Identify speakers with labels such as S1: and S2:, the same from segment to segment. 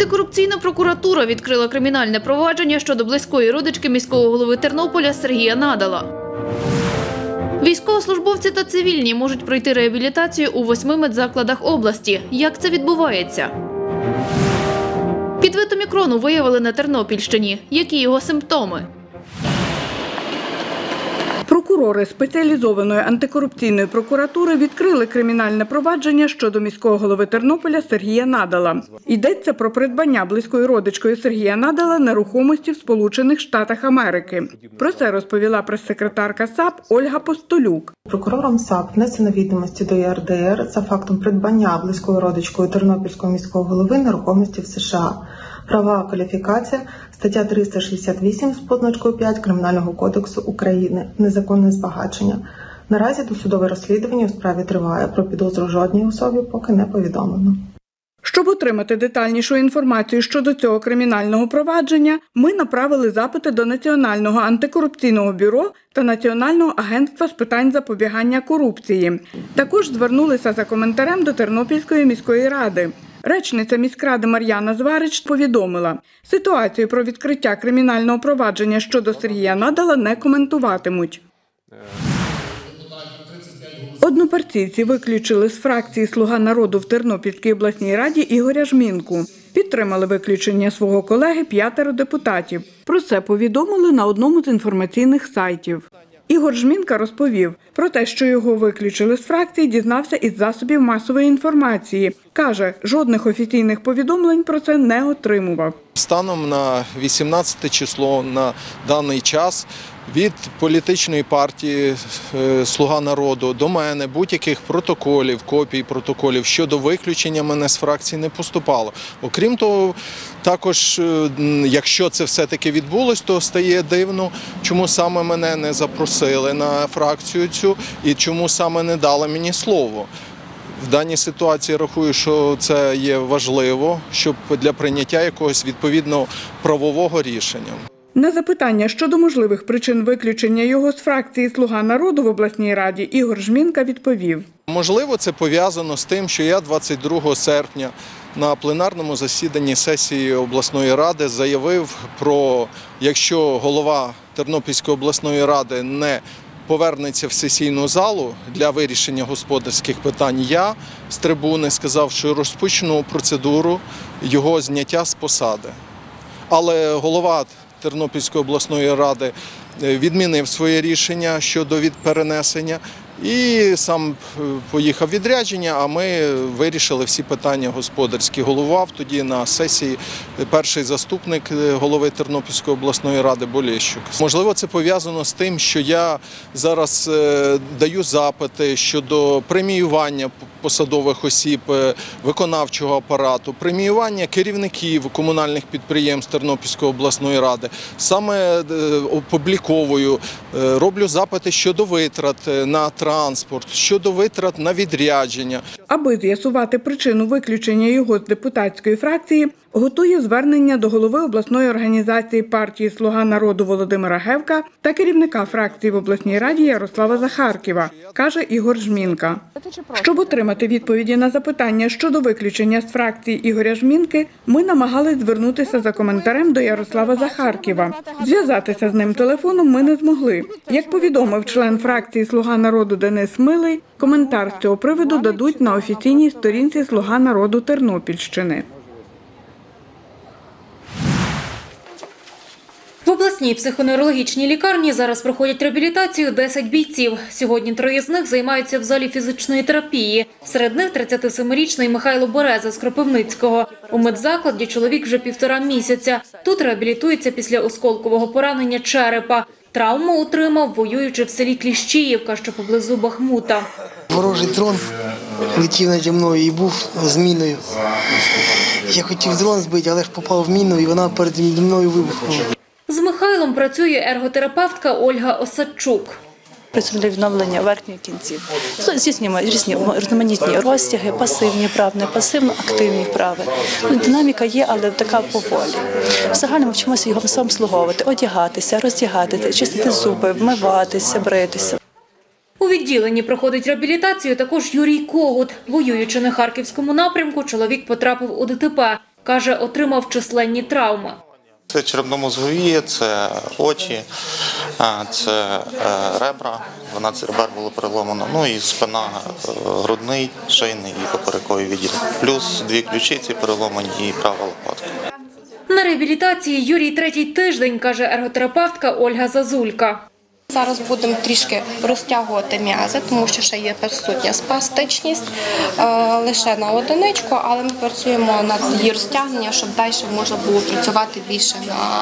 S1: Антикорупційна прокуратура відкрила кримінальне провадження щодо близької родички міського голови Тернополя Сергія Надала. Військовослужбовці та цивільні можуть пройти реабілітацію у 8 медзакладах області. Як це відбувається? Підвид омікрону виявили на Тернопільщині. Які його симптоми?
S2: Прокурори спеціалізованої антикорупційної прокуратури відкрили кримінальне провадження щодо міського голови Тернополя Сергія Надала. Йдеться про придбання близькою родичкою Сергія Надала нерухомості в Сполучених Штатах Америки. Про це розповіла прес-секретарка САП Ольга Постолюк.
S3: Прокурором САП внесено відомості до ЄРДР за фактом придбання близькою родичкою Тернопільського міського голови нерухомості в США. Правова кваліфікація – стаття 368 з позначкою 5 Кримінального кодексу України «Незаконне збагачення». Наразі досудове розслідування у справі триває. Про підозру жодній особі поки не повідомлено.
S2: Щоб отримати детальнішу інформацію щодо цього кримінального провадження, ми направили запити до Національного антикорупційного бюро та Національного агентства з питань запобігання корупції. Також звернулися за коментарем до Тернопільської міської ради. Речниця міськради Мар'яна Зварич повідомила, ситуацію про відкриття кримінального провадження щодо Сергія Надала не коментуватимуть. Однопартійці виключили з фракції «Слуга народу» в Тернопільській обласній раді Ігоря Жмінку. Підтримали виключення свого колеги 5 депутатів. Про це повідомили на одному з інформаційних сайтів. Ігор Жмінка розповів, про те, що його виключили з фракції, дізнався із засобів масової інформації. Каже, жодних офіційних повідомлень про це не отримував.
S4: Станом на 18 число на даний час від політичної партії «Слуга народу» до мене будь-яких протоколів, копій протоколів щодо виключення мене з фракції не поступало. Окрім того, також, якщо це все-таки відбулось, то стає дивно, чому саме мене не запросили на фракцію цю і чому саме не дали мені слово. В даній ситуації рахую, що це є важливо, щоб для прийняття якогось відповідного правового рішення.
S2: На запитання щодо можливих причин виключення його з фракції «Слуга народу» в обласній раді Ігор Жмінка відповів.
S4: Можливо, це пов'язано з тим, що я 22 серпня на пленарному засіданні сесії обласної ради заявив про, якщо голова Тернопільської обласної ради не повернеться в сесійну залу для вирішення господарських питань, я з трибуни сказав, що розпочну процедуру його зняття з посади. Але голова Тернопільської обласної ради відмінив своє рішення щодо перенесення і сам поїхав в відрядження, а ми вирішили всі питання господарські. Головував тоді на сесії перший заступник голови Тернопільської обласної ради Болєщук. Можливо, це пов'язано з тим, що я зараз даю запити щодо преміювання посадових осіб виконавчого апарату, преміювання керівників комунальних підприємств Тернопільської обласної ради. Саме опубліковую, роблю запити щодо витрат на транспорт, щодо витрат на відрядження.
S2: Аби з'ясувати причину виключення його з депутатської фракції, готує звернення до голови обласної організації партії «Слуга народу» Володимира Гевка та керівника фракції в обласній раді Ярослава Захаркєва, каже Ігор Жмінка. Щоб отримати відповіді на запитання щодо виключення з фракції Ігоря Жмінки, ми намагались звернутися за коментарем до Ярослава Захаркєва. Зв'язатися з ним телефоном ми не змогли. Як повідомив член фракції «Слуга народу» Денис Милий, коментар з цього приводу дадуть на офіційній сторінці «Слуга народу» Тернопільщини.
S5: В обласній психоневрологічній лікарні зараз проходять реабілітацію 10 бійців. Сьогодні 3 з них займаються в залі фізичної терапії. Серед них 37-річний Михайло Береза з Кропивницького. У медзакладі чоловік вже 1,5 місяця. Тут реабілітується після осколкового поранення черепа. Травму отримав, воюючи в селі Кліщіївка, що поблизу Бахмута.
S6: Ворожий дрон летів наді мною і був з міною. Я хотів дрон збити, але ж попав в міну і вона перед мною вибухнула.
S5: З Михайлом працює ерготерапевтка Ольга Осадчук.
S7: Працюємо для відновлення верхньої кінців. Здійснюємо різні різноманітні розтяги, пасивні вправи, пасивно-активні вправи. Динаміка є, але така поволі. В загальному вчимося його самообслуговувати, одягатися, роздягати, чистити зуби, вмиватися, бритися.
S5: У відділенні проходить реабілітацію також Юрій Когут. Воюючи на Харківському напрямку, чоловік потрапив у ДТП. Каже, отримав численні травми.
S8: Це черепно-мозгові, це очі, це ребра, 12 ребер було переломано, ну і спина, грудний, шийний і поперековий відділ. Плюс 2 ключиці переломані і права лопатка.
S5: На реабілітації Юрій третій тиждень, каже ерготерапевтка Ольга Зазулька.
S9: Зараз будемо трішки розтягувати м'язи, тому що ще є присутня спастичність лише на одиничку, але ми працюємо над її розтягненням, щоб далі можна було працювати більше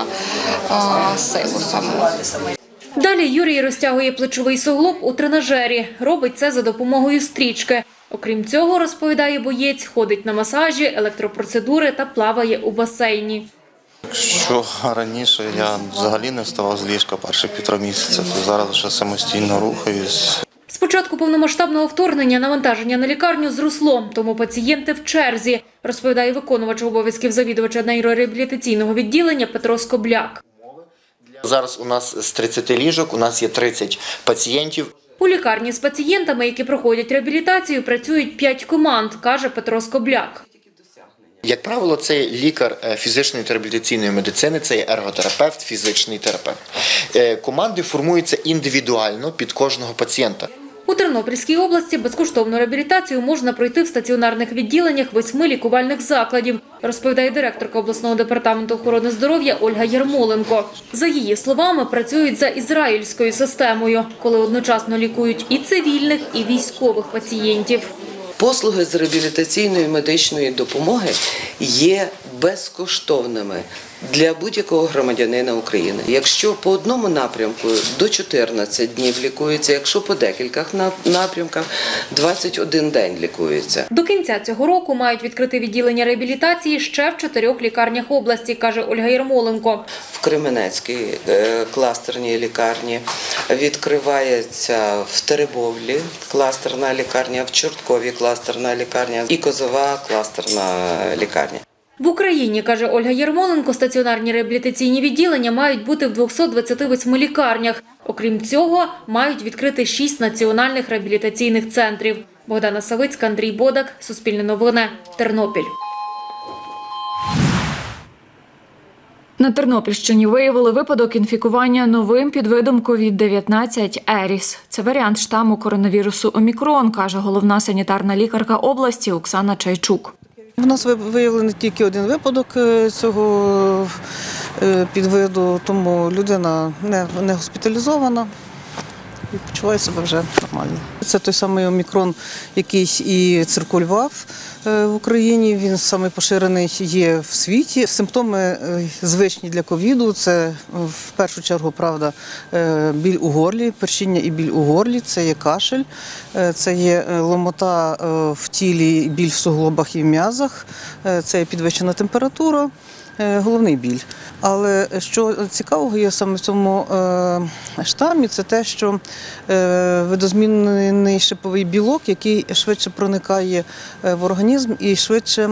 S9: на силу саму.
S5: Далі Юрій розтягує плечовий суглоб у тренажері. Робить це за допомогою стрічки. Окрім цього, розповідає боєць, ходить на масажі, електропроцедури та плаває у басейні.
S8: Якщо раніше я взагалі не вставав з ліжка перші 1,5 місяця, то зараз вже самостійно рухаюсь.
S5: З початку повномасштабного вторгнення навантаження на лікарню зросло, тому пацієнти в черзі, розповідає виконувач обов'язків завідувача нейрореабілітаційного відділення Петро Скобляк.
S10: Зараз у нас з 30 ліжок, у нас є 30 пацієнтів.
S5: У лікарні з пацієнтами, які проходять реабілітацію, працюють 5 команд, каже Петро Скобляк.
S10: Як правило, це лікар фізичної та реабілітаційної медицини, це є ерготерапевт, фізичний терапевт. Команди формуються індивідуально під кожного пацієнта.
S5: У Тернопільській області безкоштовну реабілітацію можна пройти в стаціонарних відділеннях 8 лікувальних закладів, розповідає директорка обласного департаменту охорони здоров'я Ольга Ярмоленко. За її словами, працюють за ізраїльською системою, коли одночасно лікують і цивільних, і військових пацієнтів.
S11: Послуги з реабілітаційної медичної допомоги є безкоштовними для будь-якого громадянина України. Якщо по одному напрямку до 14 днів лікується, якщо по декількох напрямках 21 день лікується.
S5: До кінця цього року мають відкрити відділення реабілітації ще в 4 лікарнях області, каже Ольга Ярмоленко.
S11: В Кременецькій кластерній лікарні відкривається в Теребовлі кластерна лікарня, в Чорткові кластерна лікарня і Козова кластерна лікарня.
S5: В Україні, каже Ольга Ярмоленко, стаціонарні реабілітаційні відділення мають бути в 228 лікарнях. Окрім цього, мають відкрити 6 національних реабілітаційних центрів. Богдана Савицька, Андрій Бодак, Суспільне новини, Тернопіль.
S12: На Тернопільщині виявили випадок інфікування новим підвидом COVID-19 Еріс. Це варіант штаму коронавірусу Омікрон, каже головна санітарна лікарка області Оксана Чайчук.
S13: У нас виявлений тільки один випадок цього підвиду, тому людина не госпіталізована і почуває себе вже нормально. Це той самий омікрон, який і циркулював в Україні, він самий поширений є в світі. Симптоми звичні для ковіду – це в першу чергу, правда, біль у горлі, першіння і біль у горлі, це є кашель, це є ломота в тілі, біль в суглобах і в м'язах, це є підвищена температура. Головний біль. Але що цікавого є саме в цьому штамі, це те, що видозмінений шиповий білок, який швидше проникає в організм і швидше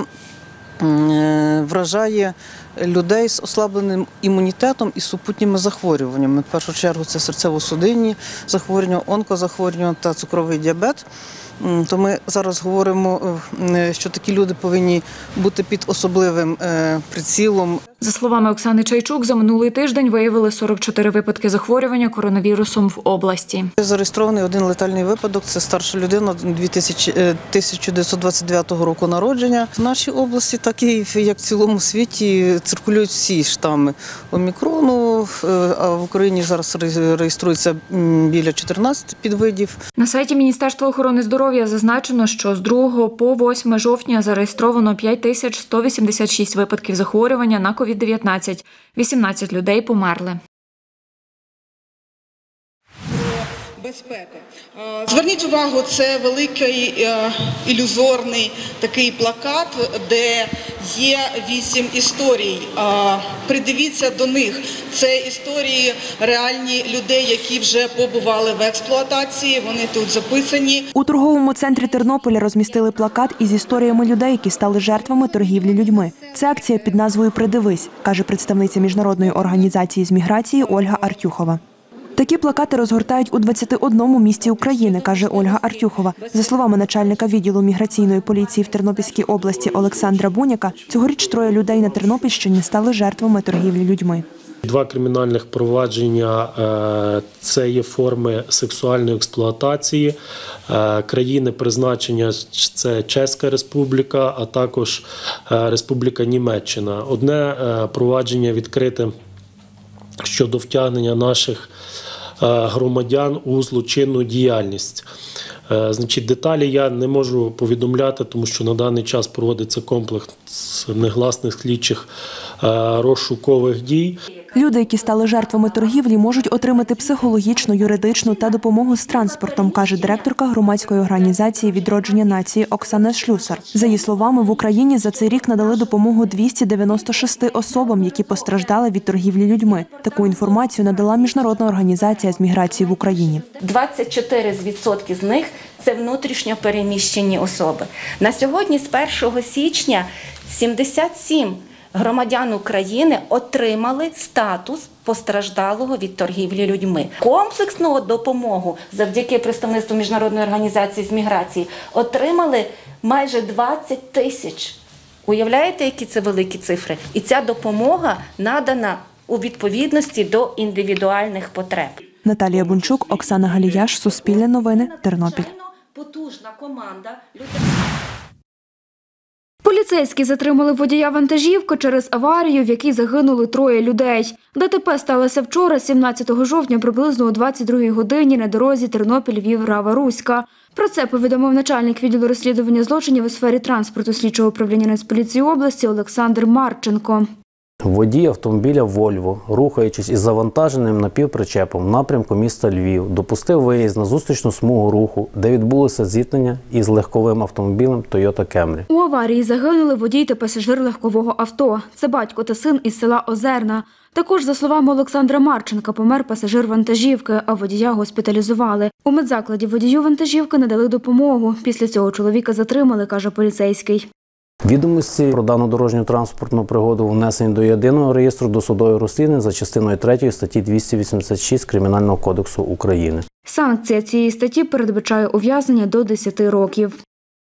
S13: вражає людей з ослабленим імунітетом і супутніми захворюваннями. В першу чергу це серцево-судинні захворювання, онкозахворювання та цукровий діабет. То ми зараз говоримо, що такі люди повинні бути під особливим прицілом.
S12: За словами Оксани Чайчук, за минулий тиждень виявили 44 випадки захворювання коронавірусом в області.
S13: Зареєстрований один летальний випадок – це старша людина 1929 року народження. В нашій області, так і як в цілому світі, циркулюють всі штами омікрону, а в Україні зараз реєструється біля 14 підвидів.
S12: На сайті Міністерства охорони здоров'я зазначено, що з 2 по 8 жовтня зареєстровано 5186 випадків захворювання на COVID-19. 18 людей померли.
S14: Безпеки. Зверніть увагу, це великий ілюзорний такий плакат, де є 8 історій. Придивіться до них. Це історії реальні людей, які вже побували в експлуатації, вони тут записані.
S15: У торговому центрі Тернополя розмістили плакат із історіями людей, які стали жертвами торгівлі людьми. Це акція під назвою «Придивись», каже представниця міжнародної організації з міграції Ольга Артюхова. Такі плакати розгортають у 21 місті України, каже Ольга Артюхова. За словами начальника відділу міграційної поліції в Тернопільській області Олександра Буняка, цьогоріч 3 людей на Тернопільщині стали жертвами торгівлі людьми.
S16: 2 кримінальних провадження – це є форми сексуальної експлуатації. Країни призначення – це Чеська Республіка, а також Республіка Німеччина. Одне провадження відкрите щодо втягнення наших громадян у злочинну діяльність. Деталі я не можу повідомляти, тому що на даний час проводиться комплекс негласних слідчих розшукових дій.
S15: Люди, які стали жертвами торгівлі, можуть отримати психологічну, юридичну та допомогу з транспортом, каже директорка громадської організації «Відродження нації» Оксана Шлюсар. За її словами, в Україні за цей рік надали допомогу 296 особам, які постраждали від торгівлі людьми. Таку інформацію надала Міжнародна організація з міграції в Україні.
S17: 24% з них – це внутрішньо переміщені особи. На сьогодні, з 1 січня, 77 громадян України отримали статус постраждалого від торгівлі людьми. Комплексну допомогу завдяки представництву Міжнародної організації з міграції отримали майже 20 тисяч. Уявляєте, які це великі цифри? І ця допомога надана у відповідності до індивідуальних потреб.
S15: Наталія Бунчук, Оксана Галіяш, Суспільне новини, Тернопіль.
S17: Потужна команда.
S1: Поліцейські затримали водія вантажівки через аварію, в якій загинули 3 людей. ДТП сталося вчора, 17 жовтня, приблизно о 22-й годині на дорозі Тернопіль-Львів-Рава-Руська. Про це повідомив начальник відділу розслідування злочинів у сфері транспорту слідчого управління Нацполіції області Олександр Марченко.
S18: Водій автомобіля «Вольво», рухаючись із завантаженим напівпричепом в напрямку міста Львів, допустив виїзд на зустрічну смугу руху, де відбулося зіткнення із легковим автомобілем Toyota Camry.
S1: У аварії загинули водій та пасажир легкового авто. Це батько та син із села Озерна. Також, за словами Олександра Марченка, помер пасажир вантажівки, а водія госпіталізували. У медзакладі водію вантажівки надали допомогу. Після цього чоловіка затримали, каже поліцейський.
S18: Відомості про дану дорожньо-транспортну пригоду внесені до єдиного реєстру досудових розслідувань за частиною 3 статті 286 Кримінального кодексу України.
S1: Санкція цієї статті передбачає ув'язнення до 10 років.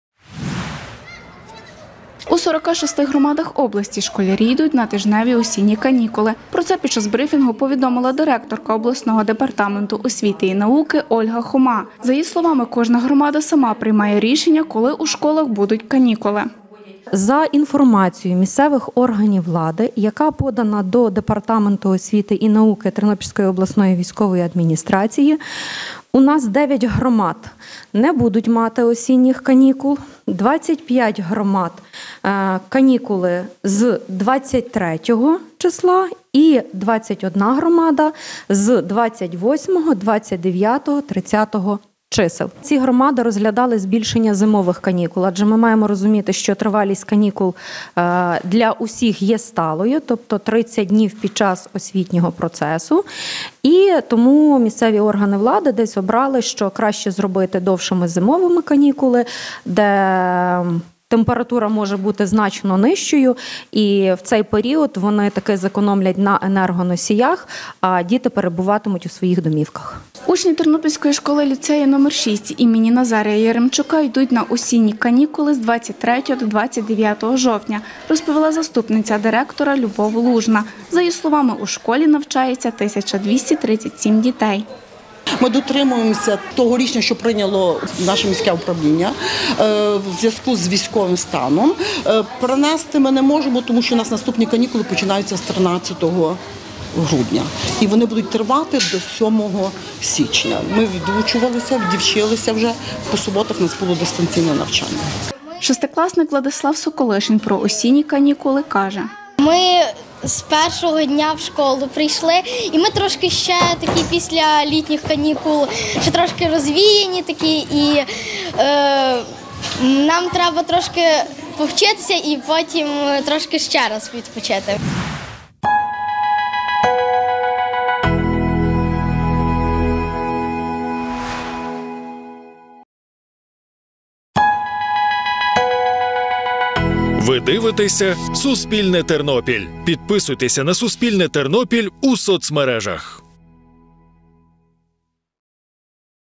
S19: У 46 громадах області школярі йдуть на тижневі осінні канікули. Про це під час брифінгу повідомила директорка обласного департаменту освіти і науки Ольга Хома. За її словами, кожна громада сама приймає рішення, коли у школах будуть канікули.
S20: За інформацією місцевих органів влади, яка подана до Департаменту освіти і науки Тернопільської обласної військової адміністрації, у нас 9 громад не будуть мати осінніх канікул, 25 громад канікули з 23 числа і 21 громада з 28, 29, 30 чисел. Ці громади розглядали збільшення зимових канікул, адже ми маємо розуміти, що тривалість канікул для усіх є сталою, тобто 30 днів під час освітнього процесу. І тому місцеві органи влади десь обрали, що краще зробити довшими зимовими канікули, де температура може бути значно нижчою, і в цей період вони таки зекономлять на енергоносіях, а діти перебуватимуть у своїх домівках.
S19: Учні Тернопільської школи ліцею номер 6 імені Назарія Яремчука йдуть на осінні канікули з 23 до 29 жовтня, розповіла заступниця директора Любов Лужна. За її словами, у школі навчається 1237 дітей.
S21: Ми дотримуємося того рішення, що прийняло наше міське управління в зв'язку з військовим станом. Перенести ми не можемо, тому що у нас наступні канікули починаються з 13 грудня. І вони будуть тривати до 7 січня. Ми відучувалися, відвчилися вже. По суботах у нас було дистанційне навчання.
S19: Шестикласник Владислав Соколишин про осінні канікули каже.
S22: Ми з першого дня в школу прийшли, і ми трошки ще такі після літніх канікул, ще трошки розвіяні такі, і нам треба трошки повчитися і потім трошки ще раз відпочити.
S23: Ви дивитеся «Суспільне Тернопіль». Підписуйтеся на «Суспільне Тернопіль» у соцмережах.